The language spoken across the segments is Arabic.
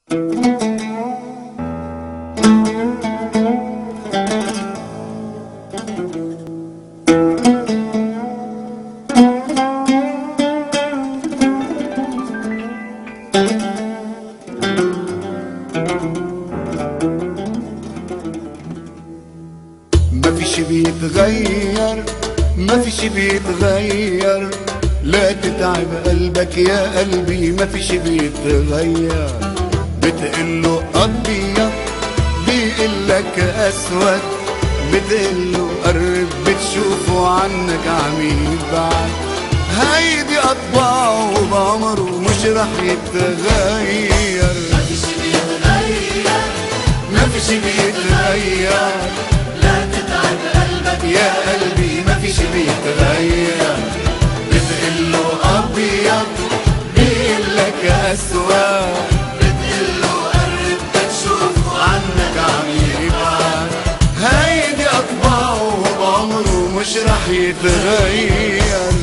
مفيش بيتغير، مفيش بيتغير، لا تتعب قلبك يا قلبي، مفيش بيتغير. بتقله أبيض بيقلك أسود، بتقله قرب بتشوفه عنك عم يبعد. هيدي أطباعه بعمره مش رح يتغير. مفيش بيتغير، مفيش بيتغير، لا تتعب قلبك يا قلبي مفيش بيتغير. بتقله أبيض بيقلك أسود، بتقله قرب بتشوفه عنك عم يبعد. هيدي أطباعه بعمره مش رح يتغير.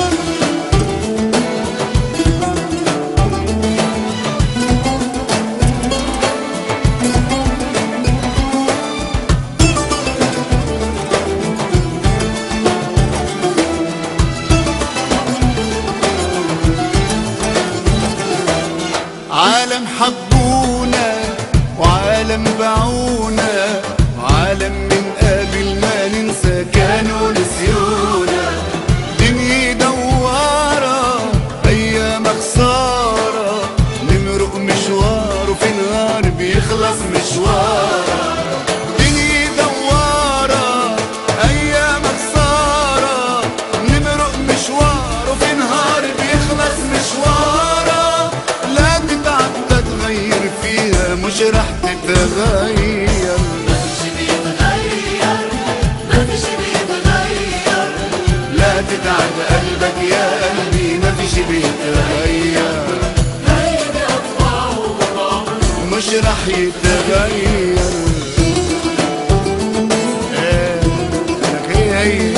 عالم حبونا وعالم باعونا، وعالم من قبل ما ننسى كانوا نسيونا. دنيا دوارة أيام خسارة، نمرق مشوار وفي نهار بيخلص مشوار. دنيا دوارة أيام خسارة، نمرق مشوار وفي نهار بيخلص مشوار. تتغير فيها مش رح تتغير. مفيش بيتغير، مفيش بيتغير، لا تتعب قلبك يا قلبي مفيش بيتغير. هيدي أطباعه بعمره مش رح يتغير. لك هي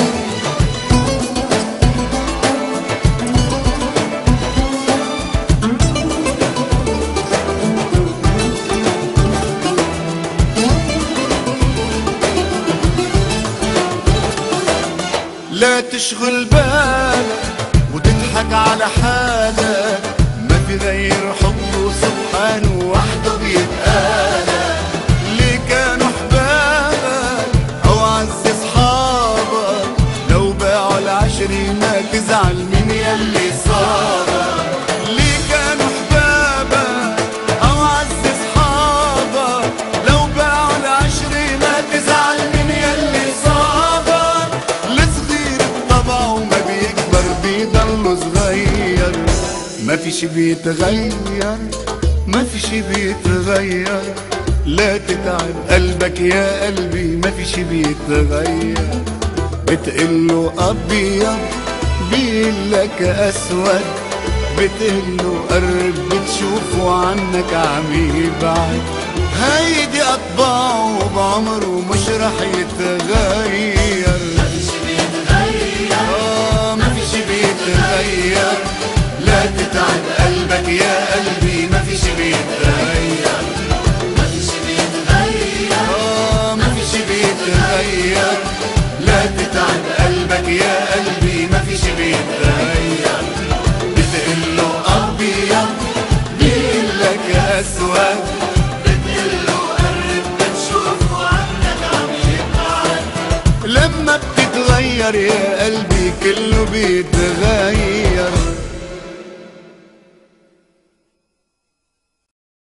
لا تشغل بالك وتضحك على حالك، ما في غير حبه سبحانه وحده بيتقالك. اللي كانوا حبابك او عز اصحابك، لو باعوا العشري ما تزعل من يلي صابك. اللي كانوا حبابك او عز اصحابك، لو باعوا العشري ما تزعل من يلي صابك. الصغير بطبعه ما بيكبر بيضل صغير. مفيش بيتغير، مفيش بيتغير، لا تتعب قلبك يا قلبي مفيش بيتغير. بتقله أبيض بيقلك أسود، بتقله قرب بتشوفه عنك عم يبعد. هيدي أطباعه بعمره مش رح يتغير. مفيش بيتغير، مفيش بيتغير، لا تتعب قلبك يا قلبي مفيش بيتغير. مفيش بيتغير، مفيش بيتغير، لا تتعب قلبك يا قلبي مفيش بيتغير. بتقله أبيض بيقلك أسود، بتقله قرب بتشوفه عنك عم يبعد. لما بتتغير يا قلبي كله بيتغير.